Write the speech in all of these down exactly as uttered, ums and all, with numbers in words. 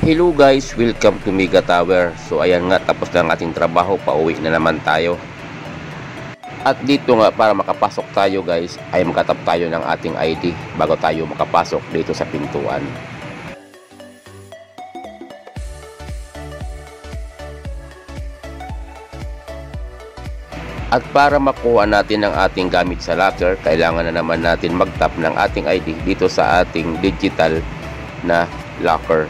Hello guys, welcome to Mega Tower. So ayan nga, tapos na ang ating trabaho, pauwi na naman tayo. At dito nga, para makapasok tayo guys, ay makatap tayo ng ating I D bago tayo makapasok dito sa pintuan. At para makuha natin ang ating gamit sa locker, kailangan na naman natin mag-tap ng ating I D dito sa ating digital na locker.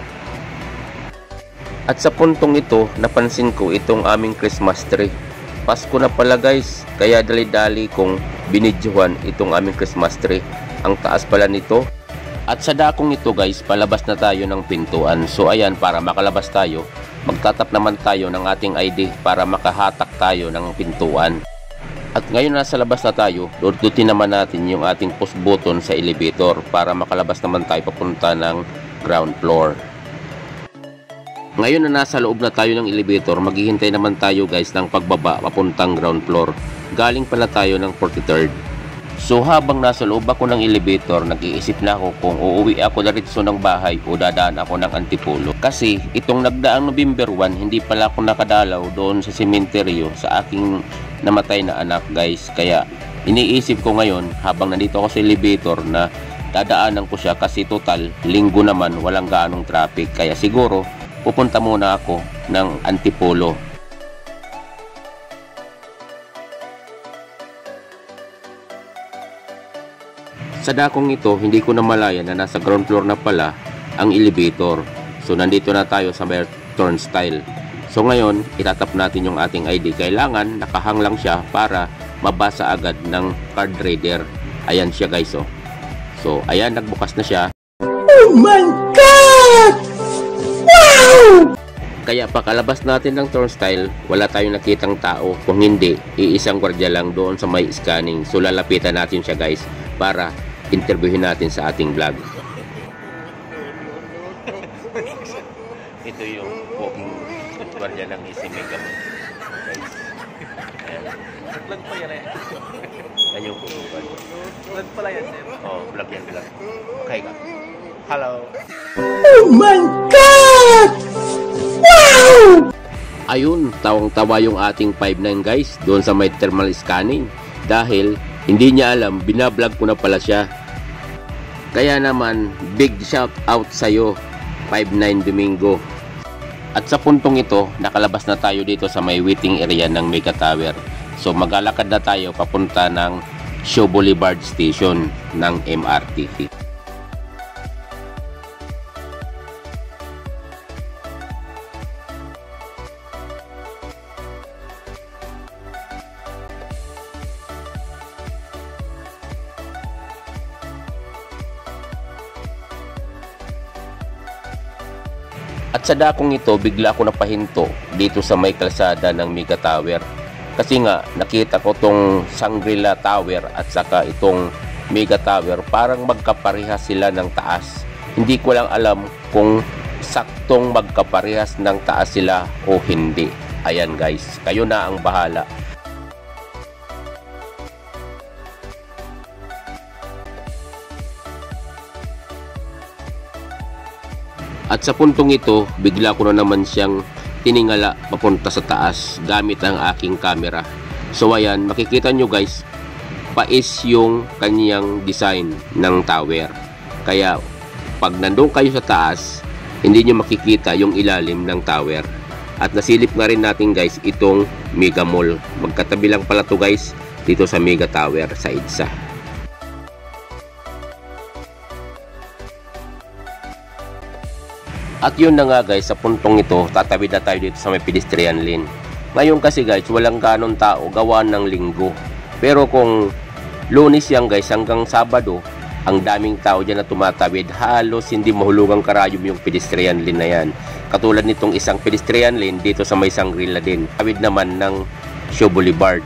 At sa puntong ito, napansin ko itong aming Christmas tree. Pasko na pala guys, kaya dali-dali kong binidyohan itong aming Christmas tree. Ang taas pala nito. At sa dakong ito guys, palabas na tayo ng pintuan. So ayan, para makalabas tayo, magtatap naman tayo ng ating I D para makahatak tayo ng pintuan. At ngayon nasa labas na tayo, dudutin naman natin yung ating push button sa elevator para makalabas naman tayo papunta ng ground floor. Ngayon na nasa loob na tayo ng elevator, maghihintay naman tayo guys ng pagbaba papuntang ground floor. Galing pala tayo ng forty-third. So habang nasa loob ako ng elevator, nag-iisip na ako kung uuwi ako diretso ng bahay o dadaan ako ng Antipolo. Kasi itong nagdaang November one, hindi pala ako nakadalaw doon sa sementeryo sa aking namatay na anak guys. Kaya iniisip ko ngayon habang nandito ako sa elevator na dadaanan ko siya kasi total linggo naman walang gaanong traffic. Kaya siguro pupunta muna ako ng Antipolo. Sa dakong ito, hindi ko na malaya na nasa ground floor na pala ang elevator. So nandito na tayo sa may turnstile. So ngayon, itatap natin yung ating I D. Kailangan nakahang lang siya para mabasa agad ng card reader. Ayan siya guys oh. So ayan, nagbukas na siya. Oh my God! Wow! Kaya pakalabas natin ng turnstile, wala tayong nakitang tao. Kung hindi, iisang gwardiya lang doon sa may scanning. So lalapitan natin siya guys para interviewin natin sa ating vlog. Ito yung walking gwardiya ng Easy Mega Mall. Guys. Ayan. Vlog pa yan eh. Ayan yung putukan. Vlog pala yan eh. Oh, vlog yan, vlog. Okay ka. Hello. Oh my God! Wow! Ayun, tawang-tawa yung ating five nine guys doon sa may thermal scanning. Dahil hindi niya alam, binablog ko na pala siya. Kaya naman, big shout out sa'yo, five nine Domingo. At sa puntong ito, nakalabas na tayo dito sa may waiting area ng Mega Tower. So maglalakad na tayo papunta ng Shaw Boulevard Station ng M R T. At sa dakong ito, bigla ako napahinto dito sa may kalsada ng Mega Tower. Kasi nga, nakita ko tong Shangri-La Tower at saka itong Mega Tower. Parang magkaparehas sila ng taas. Hindi ko lang alam kung saktong magkaparehas ng taas sila o hindi. Ayan guys, kayo na ang bahala. At sa puntong ito, bigla ko na naman siyang tiningala papunta sa taas gamit ang aking camera. So ayan, makikita nyo guys, pais yung kanyang design ng tower. Kaya pag nandun kayo sa taas, hindi nyo makikita yung ilalim ng tower. At nasilip na rin natin guys itong Mega Mall. Magkatabi lang pala to guys dito sa Mega Tower sa EDSA. At yun na nga guys, sa puntong ito, tatawid na tayo dito sa may pedestrian lane. Ngayon kasi guys, walang ganong tao, gawa ng linggo. Pero kung Lunes yan guys, hanggang Sabado, ang daming tao dyan na tumatawid. Halos hindi mahulugang karayom yung pedestrian lane na yan. Katulad nitong isang pedestrian lane dito sa may Shangri-La din. Tawid naman ng Shaw Boulevard.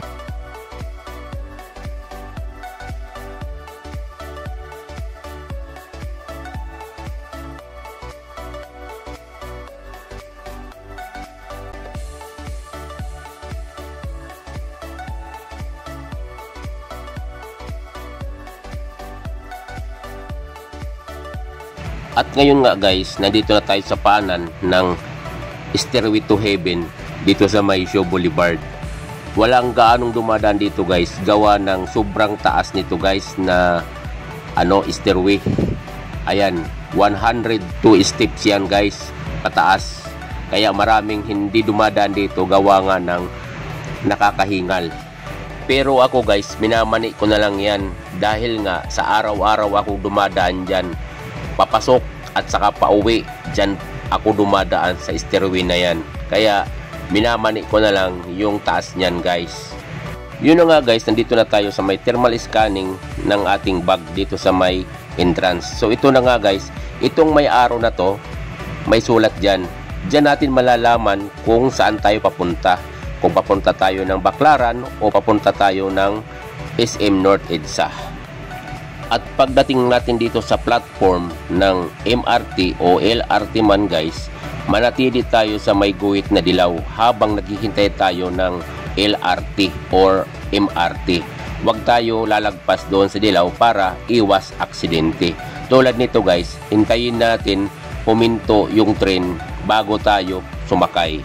At ngayon nga guys, nandito na tayo sa paanan ng Stairway to Heaven dito sa Maisio Boulevard. Walang gaanong dumadaan dito guys, gawa ng sobrang taas nito guys na ano stairway. Ayan, one hundred two steps yan guys, pataas. Kaya maraming hindi dumadaan dito gawa nga ng nakakahingal. Pero ako guys, minamani ko na lang yan dahil nga sa araw-araw ako dumadaan dyan, papasok at saka pauwi dyan ako dumadaan sa stairway na yan. Kaya minamani ko na lang yung taas niyan guys. Yun na nga guys, nandito na tayo sa may thermal scanning ng ating bag dito sa may entrance. So ito na nga guys, itong may arrow na to, may sulat dyan. Dyan natin malalaman kung saan tayo papunta. Kung papunta tayo ng Baclaran o papunta tayo ng S M North EDSA. At pagdating natin dito sa platform ng M R T o L R T man guys, manatili tayo sa may guhit na dilaw habang naghihintay tayo ng L R T or M R T. Huwag tayo lalagpas doon sa dilaw para iwas aksidente. Tulad nito guys, hintayin natin huminto yung train bago tayo sumakay.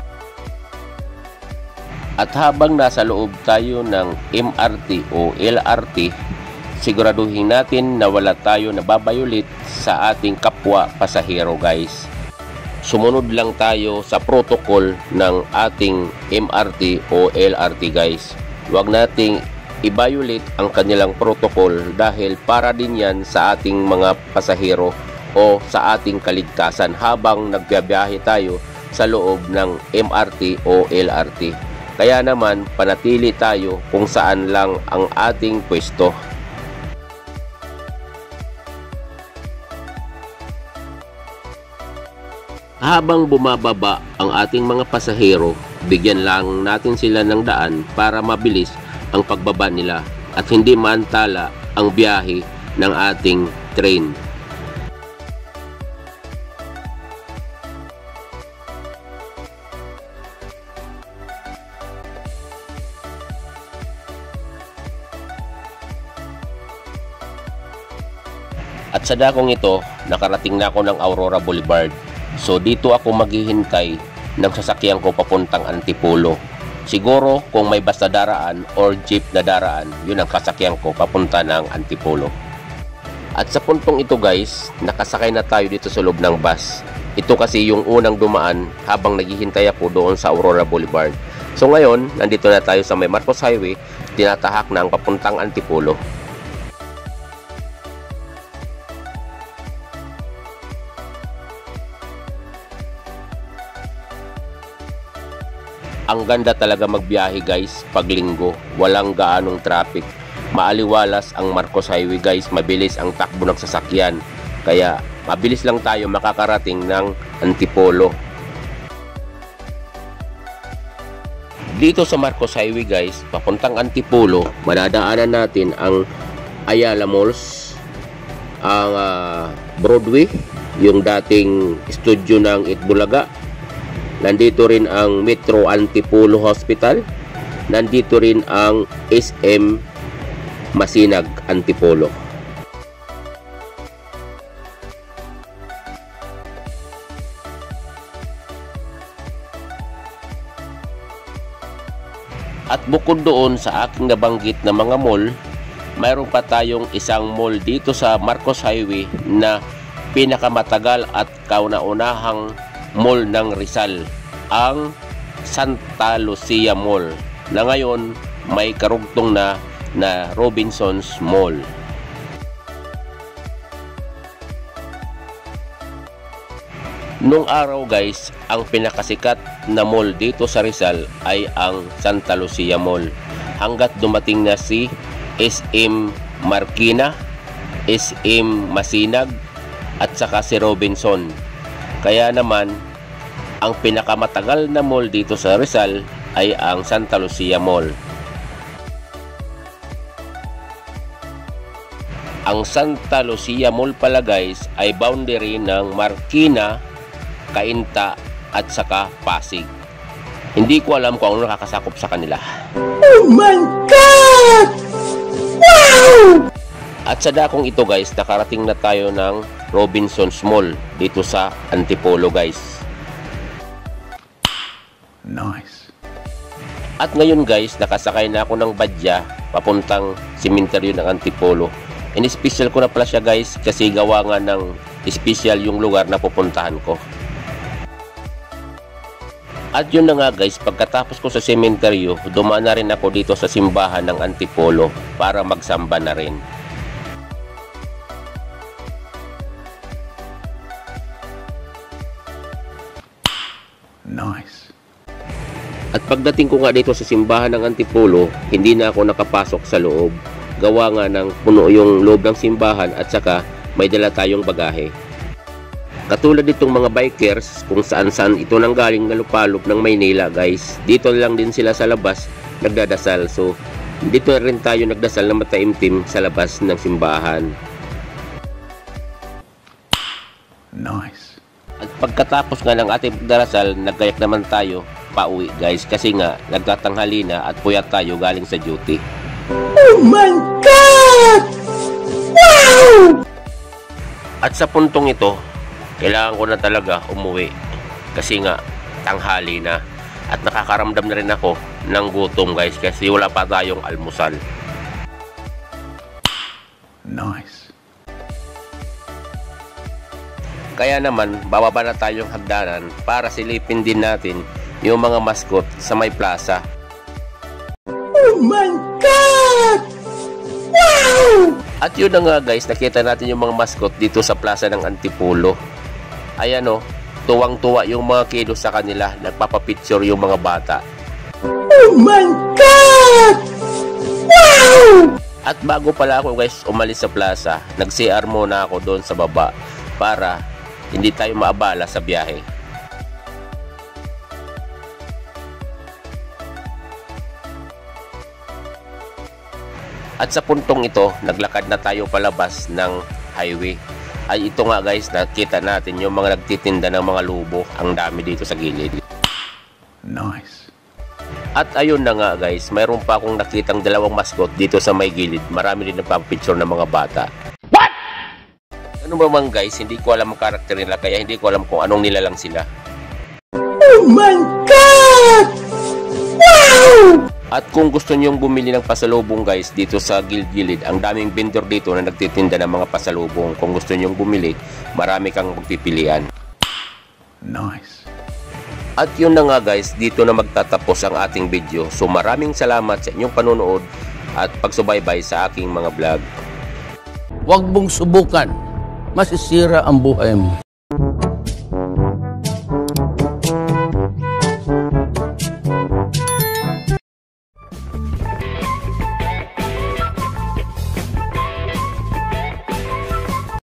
At habang nasa loob tayo ng M R T o L R T, siguraduhin natin na wala tayo nababayulit sa ating kapwa pasahero guys. Sumunod lang tayo sa protocol ng ating M R T o L R T guys. Huwag nating i-violate ang kanilang protocol dahil para din yan sa ating mga pasahero o sa ating kaligtasan habang nagbiyahe tayo sa loob ng M R T o L R T. Kaya naman panatili tayo kung saan lang ang ating pwesto. Habang bumababa ang ating mga pasahero, bigyan lang natin sila ng daan para mabilis ang pagbaba nila at hindi maantala ang biyahe ng ating train. At sa dakong ito, nakarating na ako ng Aurora Boulevard. So dito ako maghihintay ng sasakyan ko papuntang Antipolo. Siguro kung may bus na daraan or jeep na daraan, yun ang sasakyan ko papunta ng Antipolo. At sa puntong ito guys, nakasakay na tayo dito sa loob ng bus. Ito kasi yung unang dumaan habang naghihintay ako doon sa Aurora Boulevard. So ngayon, nandito na tayo sa may Marcos Highway, tinatahak na ang papuntang Antipolo. Ang ganda talaga magbiyahe guys pag linggo, walang gaanong traffic. Maaliwalas ang Marcos Highway guys, mabilis ang takbo ng sasakyan. Kaya mabilis lang tayo makakarating ng Antipolo. Dito sa Marcos Highway guys, papuntang Antipolo, madadaanan natin ang Ayala Malls, ang uh, Broadway, yung dating studio ng Itbulaga. Nandito rin ang Metro Antipolo Hospital. Nandito rin ang S M Masinag Antipolo. At bukod doon sa aking nabanggit na mga mall, mayroon pa tayong isang mall dito sa Marcos Highway na pinakamatagal at kauna-unahang mall ng Rizal, ang Santa Lucia Mall, na ngayon may karugtong na na Robinsons Mall. Nung araw guys, ang pinakasikat na mall dito sa Rizal ay ang Santa Lucia Mall, hanggat dumating na si S M Marikina, S M Masinag at saka si Robinson. Kaya naman, ang pinakamatagal na mall dito sa Rizal ay ang Santa Lucia Mall. Ang Santa Lucia Mall pala guys ay boundary ng Marikina, Cainta at saka Pasig. Hindi ko alam kung ano nakakasakop sa kanila. Oh my God! Wow! At sa dakong ito guys, nakarating na tayo ng Robinsons Mall dito sa Antipolo guys. Nice. At ngayon guys, nakasakay na ako ng badya papuntang sementeryo ng Antipolo. In-special ko na pala siya guys kasi gawa nga ng special yung lugar na pupuntahan ko. At yun na nga guys, pagkatapos ko sa sementeryo, dumaan na rin ako dito sa simbahan ng Antipolo para magsamba na rin. Nice. At pagdating ko nga dito sa simbahan ng Antipolo, hindi na ako nakapasok sa loob. Gawa nga ng puno yung loob ng simbahan at saka may dala tayong bagahe. Katulad ditong mga bikers kung saan saan ito nanggaling na lupalop ng Maynila guys. Dito lang din sila sa labas nagdadasal. So dito rin tayo nagdasal na mataimtim sa labas ng simbahan. Nice. At pagkatapos nga ng ating pagdarasal, nagkayak naman tayo pauwi guys kasi nga nagtatanghali na at puyat tayo galing sa duty. Oh my God! Wow! At sa puntong ito, kailangan ko na talaga umuwi kasi nga tanghali na at nakakaramdam na rin ako ng gutom guys kasi wala pa tayong almusal. Nice. Kaya naman, bababa na tayong hagdanan para silipin din natin yung mga mascot sa may plaza. Oh my God! Wow! At yun na nga guys, nakita natin yung mga mascot dito sa plaza ng Antipolo. Ayan o, tuwang-tuwa yung mga kido sa kanila, nagpapapicture yung mga bata. Oh my God! Wow! At bago pala ako guys umalis sa plaza, nag-C R muna ako doon sa baba para hindi tayo maabala sa biyahe. At sa puntong ito, naglakad na tayo palabas ng highway. Ay ito nga guys, nakita natin yung mga nagtitinda ng mga lubo. Ang dami dito sa gilid. Nice. At ayun na nga guys, mayroon pa akong nakitang dalawang mascot dito sa may gilid. Marami din nagpapicture ng mga bata. What? Ano ba man guys, hindi ko alam ang karakter nila kaya hindi ko alam kung anong nilalang sila. Oh my God! Wow! At kung gusto nyong bumili ng pasalubong guys dito sa gilid-gilid, ang daming vendor dito na nagtitinda ng mga pasalubong. Kung gusto nyong bumili, marami kang pipilian. Nice. At yun na nga guys, dito na magtatapos ang ating video. So maraming salamat sa inyong panonood at pagsubaybay sa aking mga vlog. Huwag mong subukan, masisira ang buhay mo.